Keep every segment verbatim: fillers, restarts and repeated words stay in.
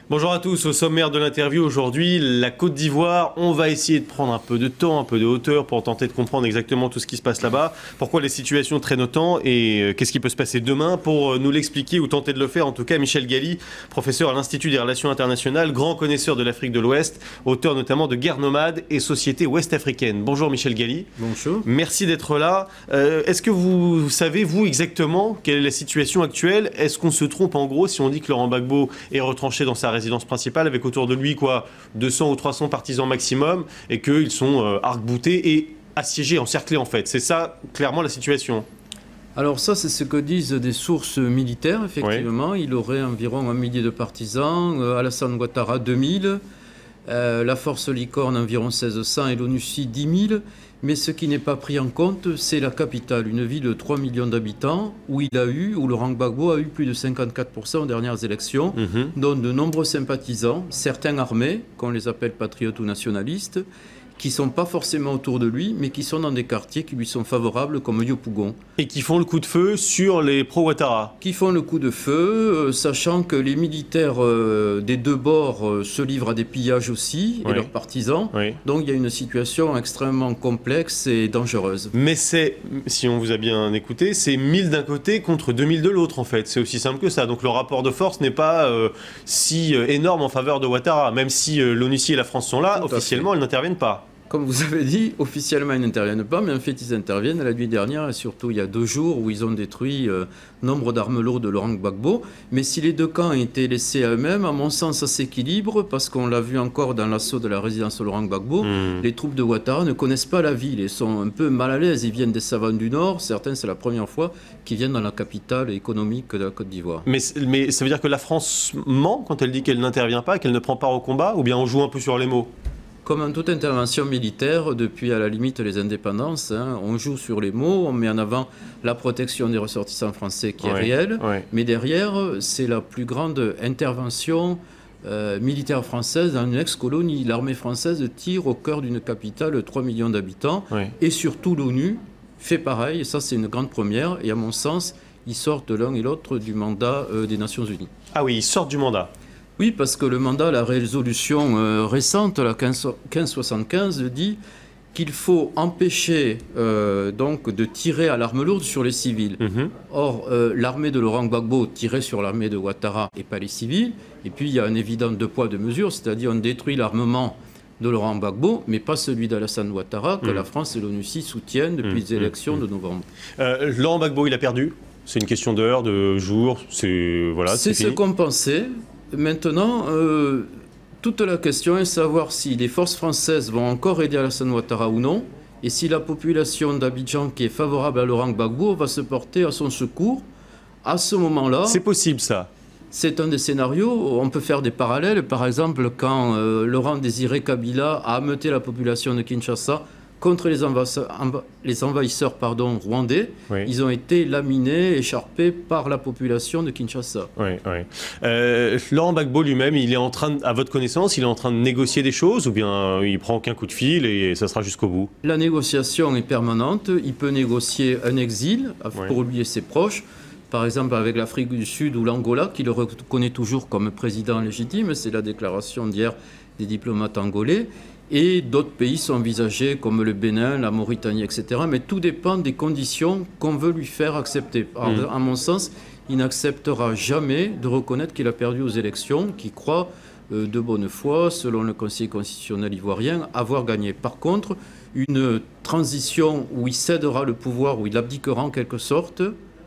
Bonjour à tous, au sommaire de l'interview aujourd'hui, la Côte d'Ivoire. On va essayer de prendre un peu de temps, un peu de hauteur pour tenter de comprendre exactement tout ce qui se passe là-bas. Pourquoi les situations traînent autant et qu'est-ce qui peut se passer demain? Pour nous l'expliquer ou tenter de le faire, en tout cas, Michel Gali, professeur à l'Institut des Relations Internationales, grand connaisseur de l'Afrique de l'Ouest, auteur notamment de Guerre nomade et Société ouest-africaine. Bonjour Michel Gali. Bonjour. Merci d'être là. Euh, Est-ce que vous savez, vous, exactement, quelle est la situation actuelle? Est-ce qu'on se trompe en gros si on dit que Laurent Gbagbo est retranché dans sa résidence principale avec autour de lui quoi, deux cents ou trois cents partisans maximum et qu'ils sont euh, arc-boutés et assiégés, encerclés en fait? C'est ça clairement la situation? Alors ça, c'est ce que disent des sources militaires, effectivement. Oui. Il aurait environ un millier de partisans, euh, Alassane Ouattara deux mille, euh, la force Licorne environ seize cents et l'ONUCI dix mille. Mais ce qui n'est pas pris en compte, c'est la capitale, une ville de trois millions d'habitants, où il a eu, où Laurent Gbagbo a eu plus de cinquante-quatre pour cent aux dernières élections, mmh. dont de nombreux sympathisants, certains armés, qu'on les appelle patriotes ou nationalistes, qui ne sont pas forcément autour de lui, mais qui sont dans des quartiers qui lui sont favorables, comme Yopougon. Et qui font le coup de feu sur les pro-Ouattara. Qui font le coup de feu, euh, sachant que les militaires euh, des deux bords euh, se livrent à des pillages aussi, et oui. leurs partisans. Oui. Donc il y a une situation extrêmement complexe et dangereuse. Mais c'est, si on vous a bien écouté, c'est mille d'un côté contre deux mille de l'autre, en fait. C'est aussi simple que ça. Donc le rapport de force n'est pas euh, si euh, énorme en faveur de Ouattara. Même si euh, l'ONUCI et la France sont là, tout officiellement, elles n'interviennent pas. Comme vous avez dit, officiellement ils n'interviennent pas, mais en fait ils interviennent la nuit dernière et surtout il y a deux jours où ils ont détruit euh, nombre d'armes lourdes de Laurent Gbagbo. Mais si les deux camps étaient laissés à eux-mêmes, à mon sens ça s'équilibre parce qu'on l'a vu encore dans l'assaut de la résidence de Laurent Gbagbo, mmh. les troupes de Ouattara ne connaissent pas la ville et sont un peu mal à l'aise. Ils viennent des savanes du Nord, certains c'est la première fois qu'ils viennent dans la capitale économique de la Côte d'Ivoire. Mais, mais ça veut dire que la France ment quand elle dit qu'elle n'intervient pas, qu'elle ne prend part au combat, ou bien on joue un peu sur les mots? Comme en toute intervention militaire, depuis à la limite les indépendances, hein, on joue sur les mots, on met en avant la protection des ressortissants français qui est ouais, réelle, ouais. mais derrière, c'est la plus grande intervention euh, militaire française dans une ex-colonie. L'armée française tire au cœur d'une capitale de trois millions d'habitants, ouais. et surtout l'ONU fait pareil, et ça c'est une grande première, et à mon sens, ils sortent l'un et l'autre du mandat euh, des Nations Unies. Ah oui, ils sortent du mandat. Oui, parce que le mandat, la résolution euh, récente, la quinze soixante-quinze, dit qu'il faut empêcher euh, donc de tirer à l'arme lourde sur les civils. Mmh. Or, euh, l'armée de Laurent Gbagbo tirait sur l'armée de Ouattara et pas les civils. Et puis, il y a un évident deux poids, deux mesures, c'est-à-dire on détruit l'armement de Laurent Gbagbo, mais pas celui d'Alassane Ouattara, que mmh. la France et l'ONUCI soutiennent depuis mmh. les élections mmh. de novembre. Euh, Laurent Gbagbo, il a perdu? C'est une question d'heure, de jours, c'est voilà, c'est ce qu'on pensait. Maintenant, euh, toute la question est de savoir si les forces françaises vont encore aider Alassane Ouattara ou non, et si la population d'Abidjan qui est favorable à Laurent Gbagbo va se porter à son secours. À ce moment-là... C'est possible, ça. C'est un des scénarios. On peut faire des parallèles. Par exemple, quand euh, Laurent Désiré Kabila a ameuté la population de Kinshasa contre les envahisseurs, les envahisseurs pardon, rwandais, oui. ils ont été laminés, écharpés par la population de Kinshasa. Oui, oui. Euh, Laurent Gbagbo lui-même, il est en train, à votre connaissance, il est en train de négocier des choses ou bien il prend aucun coup de fil et ça sera jusqu'au bout? La négociation est permanente. Il peut négocier un exil pour oui. lui et ses proches. Par exemple, avec l'Afrique du Sud ou l'Angola, qui le reconnaît toujours comme président légitime. C'est la déclaration d'hier des diplomates angolais. Et d'autres pays sont envisagés comme le Bénin, la Mauritanie, et cetera. Mais tout dépend des conditions qu'on veut lui faire accepter. Alors, mmh. à mon sens, il n'acceptera jamais de reconnaître qu'il a perdu aux élections, qu'il croit euh, de bonne foi, selon le Conseil constitutionnel ivoirien, avoir gagné. Par contre, une transition où il cédera le pouvoir, où il abdiquera en quelque sorte,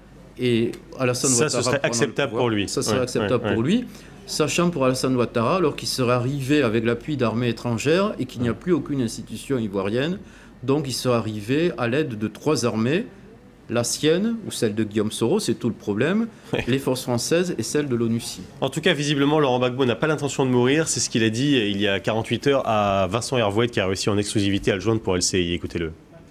et Alassane Ouattara... Ça, ce serait acceptable pouvoir, pour lui. Ça serait ouais, acceptable ouais, pour ouais. lui. Sachant pour Alassane Ouattara, alors qu'il serait arrivé avec l'appui d'armées étrangères et qu'il n'y a plus aucune institution ivoirienne, donc il serait arrivé à l'aide de trois armées, la sienne ou celle de Guillaume Soro, c'est tout le problème, ouais. les forces françaises et celle de l'ONUCI. En tout cas, visiblement, Laurent Gbagbo n'a pas l'intention de mourir, c'est ce qu'il a dit il y a quarante-huit heures à Vincent Hervouet qui a réussi en exclusivité à le joindre pour L C I. Écoutez-le.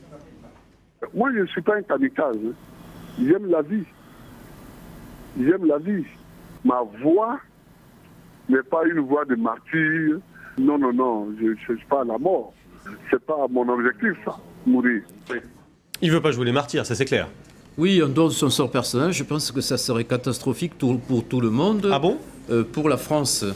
Moi, je ne suis pas un kamikaze. J'aime la vie. J'aime la vie. Ma voix n'est pas une voie de martyr. Non, non, non, je ne cherche pas la mort. C'est pas mon objectif, ça, mourir. Il ne veut pas jouer les martyrs, ça c'est clair. Oui, en dehors de son sort personnel, je pense que ça serait catastrophique tout, pour tout le monde. Ah bon? euh, Pour la France,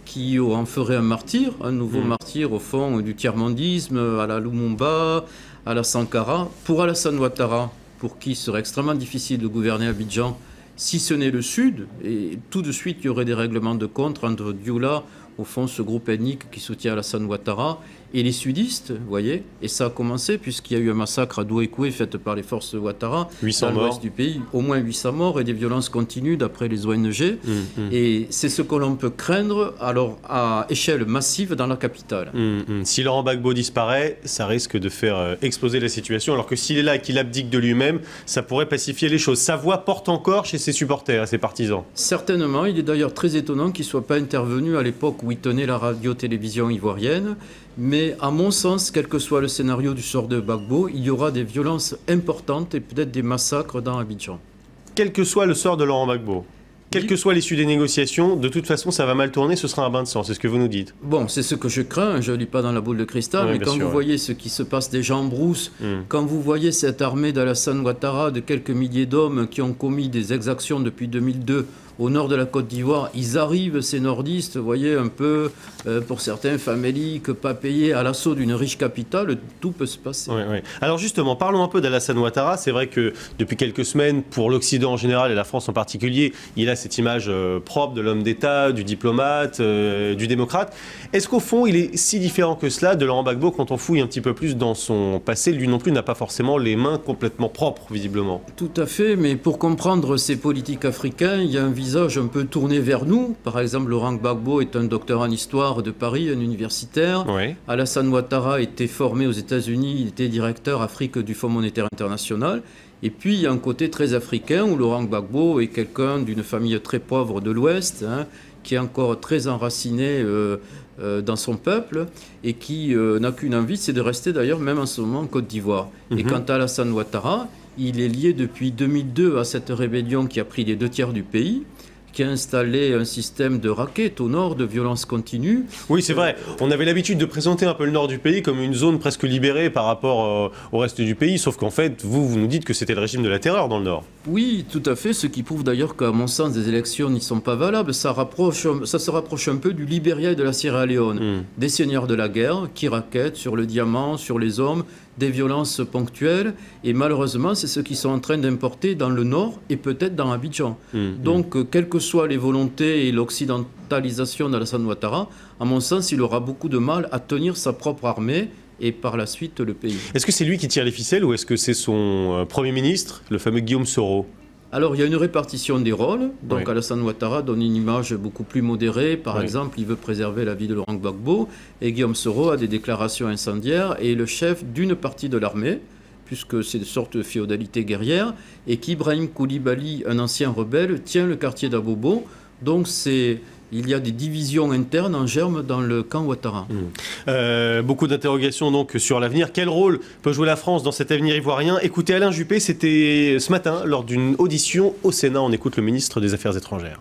qui en ferait un martyr, un nouveau mmh. martyr au fond du tiers-mondisme, à la Lumumba, à la Sankara. Pour Alassane Ouattara, pour qui il serait extrêmement difficile de gouverner Abidjan, si ce n'est le Sud, et tout de suite il y aurait des règlements de compte entre Dioula, au fond ce groupe ethnique qui soutient Alassane Ouattara, et les sudistes, vous voyez, et ça a commencé puisqu'il y a eu un massacre à Douékoué fait par les forces de Ouattara dans l'ouest du pays, au moins huit cents morts et des violences continuent d'après les O N G, mmh, mmh. et c'est ce que l'on peut craindre alors à échelle massive dans la capitale. Mmh, mmh. Si Laurent Gbagbo disparaît, ça risque de faire euh, exploser la situation, alors que s'il est là et qu'il abdique de lui-même, ça pourrait pacifier les choses. Sa voix porte encore chez ses supporters et ses partisans. Certainement, il est d'ailleurs très étonnant qu'il ne soit pas intervenu à l'époque où il tenait la radio-télévision ivoirienne. Mais à mon sens, quel que soit le scénario du sort de Gbagbo, il y aura des violences importantes et peut-être des massacres dans Abidjan. Quel que soit le sort de Laurent Gbagbo, quelle oui. que soit l'issue des négociations, de toute façon, ça va mal tourner, ce sera un bain de sang, c'est ce que vous nous dites. Bon, c'est ce que je crains, je ne lis pas dans la boule de cristal, oui, mais quand sûr, vous ouais. voyez ce qui se passe déjà en brousse, mm. quand vous voyez cette armée d'Alassane Ouattara de quelques milliers d'hommes qui ont commis des exactions depuis deux mille deux au nord de la Côte d'Ivoire, ils arrivent, ces nordistes, vous voyez, un peu, euh, pour certains, faméliques, pas payés, à l'assaut d'une riche capitale, tout peut se passer. Oui, oui. Alors justement, parlons un peu d'Alassane Ouattara. C'est vrai que depuis quelques semaines, pour l'Occident en général et la France en particulier, il a cette image euh, propre de l'homme d'État, du diplomate, euh, du démocrate. Est-ce qu'au fond, il est si différent que cela de Laurent Gbagbo quand on fouille un petit peu plus dans son passé? Lui non plus n'a pas forcément les mains complètement propres, visiblement. Tout à fait, mais pour comprendre ces politiques africains, il y a un visage un peu tourné vers nous. Par exemple, Laurent Gbagbo est un docteur en histoire de Paris, un universitaire. Oui. Alassane Ouattara était formé aux États-Unis, il était directeur Afrique du Fonds monétaire international. Et puis, il y a un côté très africain où Laurent Gbagbo est quelqu'un d'une famille très pauvre de l'Ouest, hein, qui est encore très enraciné euh, euh, dans son peuple et qui euh, n'a qu'une envie, c'est de rester d'ailleurs même en ce moment en Côte d'Ivoire. Mm-hmm. Et quant à Alassane Ouattara, il est lié depuis deux mille deux à cette rébellion qui a pris les deux tiers du pays, qui a installé un système de raquettes au nord, de violence continue. Oui, c'est vrai. On avait l'habitude de présenter un peu le nord du pays comme une zone presque libérée par rapport euh, au reste du pays, sauf qu'en fait, vous, vous nous dites que c'était le régime de la terreur dans le nord. Oui, tout à fait, ce qui prouve d'ailleurs qu'à mon sens, des élections n'y sont pas valables. Ça, rapproche, ça se rapproche un peu du Libéria et de la Sierra Leone, mmh. des seigneurs de la guerre qui raquettent sur le diamant, sur les hommes, des violences ponctuelles, et malheureusement, c'est ce qu'ils sont en train d'importer dans le nord et peut-être dans Abidjan. Mmh, Donc, mmh. quelles que soient les volontés et l'occidentalisation d'Alassane Ouattara, à mon sens, il aura beaucoup de mal à tenir sa propre armée et par la suite le pays. Est-ce que c'est lui qui tire les ficelles ou est-ce que c'est son euh, Premier ministre, le fameux Guillaume Soro ? Alors, il y a une répartition des rôles. Donc, oui. Alassane Ouattara donne une image beaucoup plus modérée. Par oui. exemple, il veut préserver la vie de Laurent Gbagbo. Et Guillaume Soro a des déclarations incendiaires et est le chef d'une partie de l'armée, puisque c'est une sorte de féodalité guerrière, et qu'Ibrahim Koulibaly, un ancien rebelle, tient le quartier d'Abobo. Donc, c'est... il y a des divisions internes en germe dans le camp Ouattara. Mmh. Euh, beaucoup d'interrogations donc sur l'avenir. Quel rôle peut jouer la France dans cet avenir ivoirien? Écoutez Alain Juppé, c'était ce matin lors d'une audition au Sénat. On écoute le ministre des Affaires étrangères.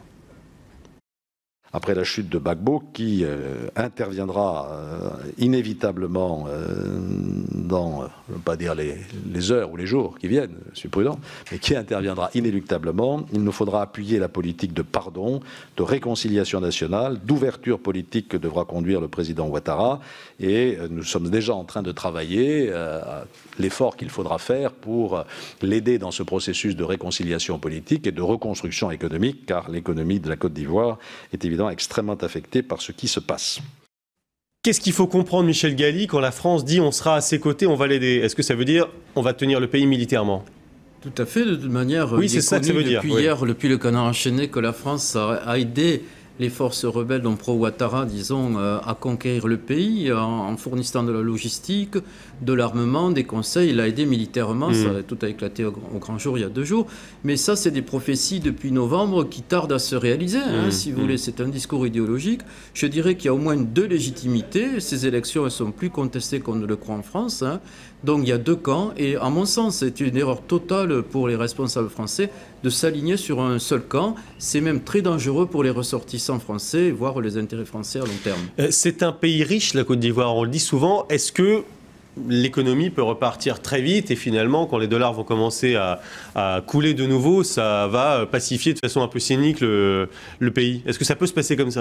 Après la chute de Gbagbo, qui euh, interviendra euh, inévitablement euh, dans, je ne veux pas dire les, les heures ou les jours qui viennent, je suis prudent, mais qui interviendra inéluctablement, il nous faudra appuyer la politique de pardon, de réconciliation nationale, d'ouverture politique que devra conduire le président Ouattara, et euh, nous sommes déjà en train de travailler euh, à l'effort qu'il faudra faire pour l'aider dans ce processus de réconciliation politique et de reconstruction économique, car l'économie de la Côte d'Ivoire est évidemment extrêmement affecté par ce qui se passe. Qu'est-ce qu'il faut comprendre, Michel Galli, quand la France dit on sera à ses côtés, on va l'aider? Est-ce que ça veut dire on va tenir le pays militairement? Tout à fait, de toute manière, oui, c'est ça que ça veut dire. Depuis oui. hier, depuis le canard enchaîné, que la France a, a aidé les forces rebelles, donc pro-Ouattara, disons, euh, à conquérir le pays en, en fournissant de la logistique, de l'armement, des conseils. Il a aidé militairement, mmh. ça a tout a éclaté au, au grand jour il y a deux jours. Mais ça, c'est des prophéties depuis novembre qui tardent à se réaliser. Hein, mmh. Si vous mmh. voulez, c'est un discours idéologique. Je dirais qu'il y a au moins deux légitimités. Ces élections, elles sont plus contestées qu'on ne le croit en France. Hein. Donc il y a deux camps. Et à mon sens, c'est une erreur totale pour les responsables français de s'aligner sur un seul camp. C'est même très dangereux pour les ressortissants français, voire les intérêts français à long terme. C'est un pays riche, la Côte d'Ivoire, on le dit souvent. Est-ce que l'économie peut repartir très vite et finalement, quand les dollars vont commencer à, à couler de nouveau, ça va pacifier de façon un peu cynique le, le pays? Est-ce que ça peut se passer comme ça?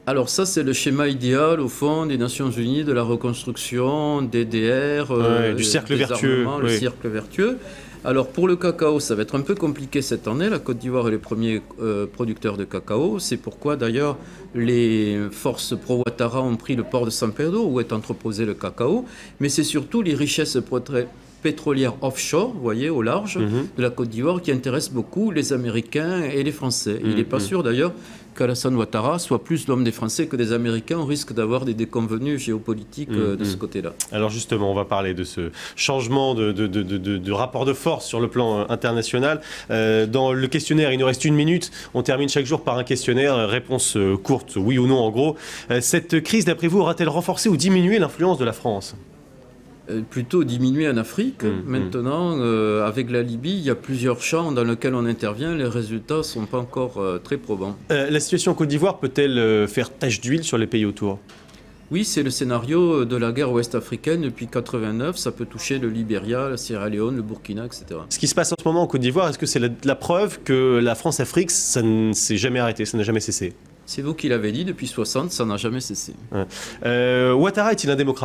Alors ça, c'est le schéma idéal, au fond, des Nations Unies, de la reconstruction, D D R, ouais, euh, du cercle vertueux. Le oui. cercle vertueux. Alors pour le cacao, ça va être un peu compliqué cette année. La Côte d'Ivoire est le premier euh, producteur de cacao. C'est pourquoi d'ailleurs les forces pro-Ouattara ont pris le port de San Pedro où est entreposé le cacao. Mais c'est surtout les richesses pétrolières offshore, vous voyez, au large mm-hmm. de la Côte d'Ivoire qui intéressent beaucoup les Américains et les Français. Mm-hmm. Il n'est pas sûr d'ailleurs qu'Alassane Ouattara soit plus l'homme des Français que des Américains. On risque d'avoir des déconvenues géopolitiques mmh, de ce côté-là. Alors justement, on va parler de ce changement de, de, de, de, de rapport de force sur le plan international. Euh, dans le questionnaire, il nous reste une minute. On termine chaque jour par un questionnaire. Réponse courte, oui ou non en gros. Euh, cette crise, d'après vous, aura-t-elle renforcé ou diminué l'influence de la France ? Plutôt diminué en Afrique. Mmh, Maintenant, euh, avec la Libye, il y a plusieurs champs dans lesquels on intervient. Les résultats ne sont pas encore euh, très probants. Euh, la situation en Côte d'Ivoire peut-elle euh, faire tache d'huile sur les pays autour ? Oui, c'est le scénario de la guerre ouest-africaine depuis mille neuf cent quatre-vingt-neuf. Ça peut toucher le Libéria, la Sierra Leone, le Burkina, et cetera. Ce qui se passe en ce moment en Côte d'Ivoire, est-ce que c'est la, la preuve que la France-Afrique, ça ne s'est jamais arrêté, ça n'a jamais cessé ? C'est vous qui l'avez dit, depuis soixante, ça n'a jamais cessé. Ouais. Euh, Ouattara est-il un démocrate ?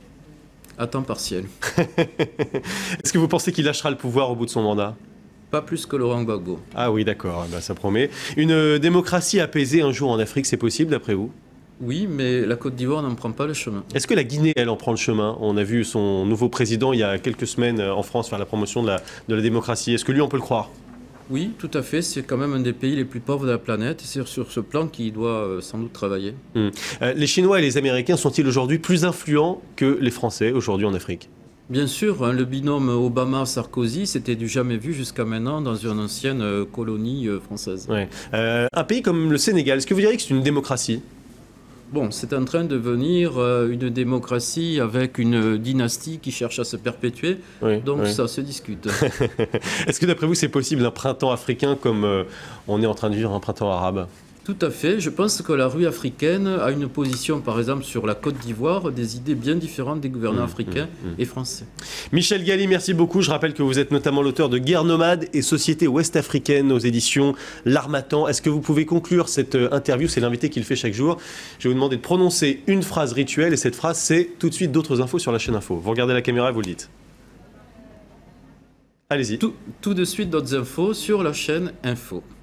À temps partiel. Est-ce que vous pensez qu'il lâchera le pouvoir au bout de son mandat ? Pas plus que Laurent Gbagbo. Ah oui, d'accord, ben, ça promet. Une démocratie apaisée un jour en Afrique, c'est possible d'après vous ? Oui, mais la Côte d'Ivoire n'en prend pas le chemin. Est-ce que la Guinée, elle, en prend le chemin ? On a vu son nouveau président il y a quelques semaines en France faire la promotion de la, de la démocratie. Est-ce que lui, on peut le croire ? Oui, tout à fait. C'est quand même un des pays les plus pauvres de la planète. Et c'est sur ce plan qu'il doit euh, sans doute travailler. Hum. Euh, les Chinois et les Américains sont-ils aujourd'hui plus influents que les Français aujourd'hui en Afrique ? Bien sûr, hein, le binôme Obama-Sarkozy, c'était du jamais vu jusqu'à maintenant dans une ancienne euh, colonie euh, française. Ouais. Euh, un pays comme le Sénégal, est-ce que vous diriez que c'est une démocratie ? Bon, c'est en train de devenir euh, une démocratie avec une dynastie qui cherche à se perpétuer, oui, donc oui. Ça se discute. Est-ce que d'après vous c'est possible un printemps africain comme euh, on est en train de vivre un printemps arabe ? Tout à fait. Je pense que la rue africaine a une position, par exemple, sur la Côte d'Ivoire, des idées bien différentes des gouvernants mmh, africains mmh, mmh. et français. Michel Galli, merci beaucoup. Je rappelle que vous êtes notamment l'auteur de Guerre nomade et Société ouest-africaine aux éditions L'Harmattan. Est-ce que vous pouvez conclure cette interview ? C'est l'invité qui le fait chaque jour. Je vais vous demander de prononcer une phrase rituelle et cette phrase, c'est tout de suite d'autres infos sur la chaîne Info. Vous regardez la caméra et vous le dites. Allez-y. Tout, tout de suite d'autres infos sur la chaîne Info.